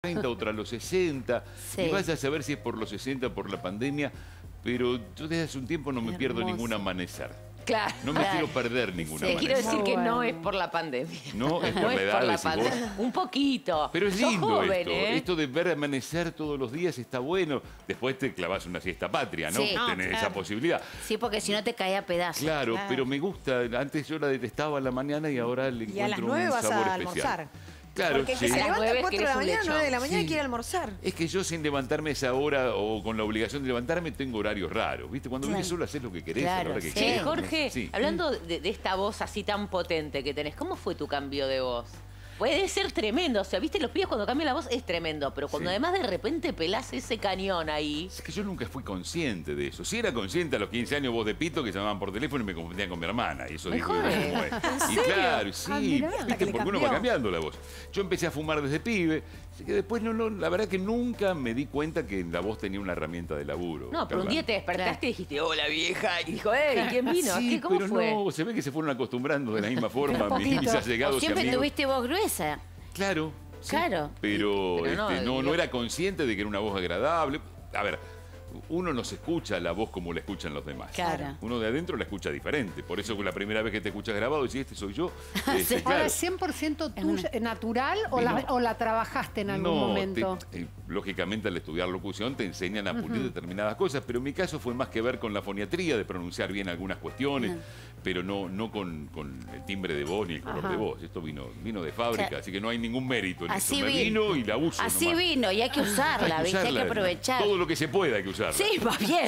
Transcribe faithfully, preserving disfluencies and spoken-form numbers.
treinta, otra a los sesenta. Sí. Y vaya a saber si es por los sesenta o por la pandemia, pero yo desde hace un tiempo no me Hermoso. pierdo ningún amanecer. Claro. No me Claro. quiero perder ningún Sí, Te amanecer. quiero decir Muy que no bueno. es por la pandemia. No, es por No la es edad, por la decís vos. pandemia. Un poquito. Pero es Sos lindo joven, esto. ¿eh? Esto de ver amanecer todos los días está bueno. Después te clavas una siesta patria, ¿no? Sí. No, Tenés claro. esa posibilidad. Sí, porque si no te cae a pedazos. Claro, Claro. pero me gusta. Antes yo la detestaba a la mañana y ahora le Y a las encuentro nueve un vas sabor a especial. almorzar. Claro, Porque el sí. que se A las levanta a nueve cuatro de querés la un mañana, lechón. nueve de la mañana Sí. quiere almorzar. Es que yo sin levantarme a esa hora o con la obligación de levantarme tengo horarios raros, ¿viste? Cuando Claro. vivís solo haces lo que querés, a Claro, la hora que sí. Che, querés. Jorge, Sí. hablando de, de esta voz así tan potente que tenés, ¿cómo fue tu cambio de voz? Puede ser tremendo, o sea, viste, los pibes cuando cambian la voz es tremendo, pero cuando Sí. además de repente pelás ese cañón ahí... Es que yo nunca fui consciente de eso. Si era consciente a los quince años voz de pito que llamaban por teléfono y me confundían con mi hermana. Y eso Me digo, jode. ¿cómo es? Y serio? claro, sí, Ah, mirá. Hasta viste, que le porque uno va cambió. cambiando la voz. Yo empecé a fumar desde pibe, así que después no, no, la verdad que nunca me di cuenta que la voz tenía una herramienta de laburo. No, pero un día te despertaste Claro. y dijiste, hola vieja, y dijo, hey, ¿quién vino? Sí, ¿Qué, ¿Cómo pero fue? no, se ve que se fueron acostumbrando de la misma forma Un mis, mis poquito. allegados O y siempre amigos. tuviste voz gruesa. Claro. sí, Claro. Pero, Pero no, este, no, no digo- era consciente de que era una voz agradable. A ver, uno no se escucha la voz como la escuchan los demás. Claro. Uno de adentro la escucha diferente. Por eso que la primera vez que te escuchas grabado decís, este soy yo. Este, Sí. Ahora, claro. ¿es cien por ciento tuya, eh, natural o Y la, no. o la trabajaste en algún No, momento? te- eh, lógicamente al estudiar locución te enseñan a pulir determinadas cosas, pero en mi caso fue más que ver con la foniatría, de pronunciar bien algunas cuestiones, pero no, no con, con el timbre de voz ni el color Ajá. de voz. Esto vino, vino de fábrica, Claro. así que no hay ningún mérito en Así eso. Me vi- vino y la uso Así nomás. vino y hay que usarla, Hay que ¿viste? Hay que usarla. aprovechar. Todo lo que se pueda hay que usarla. Sí, va bien.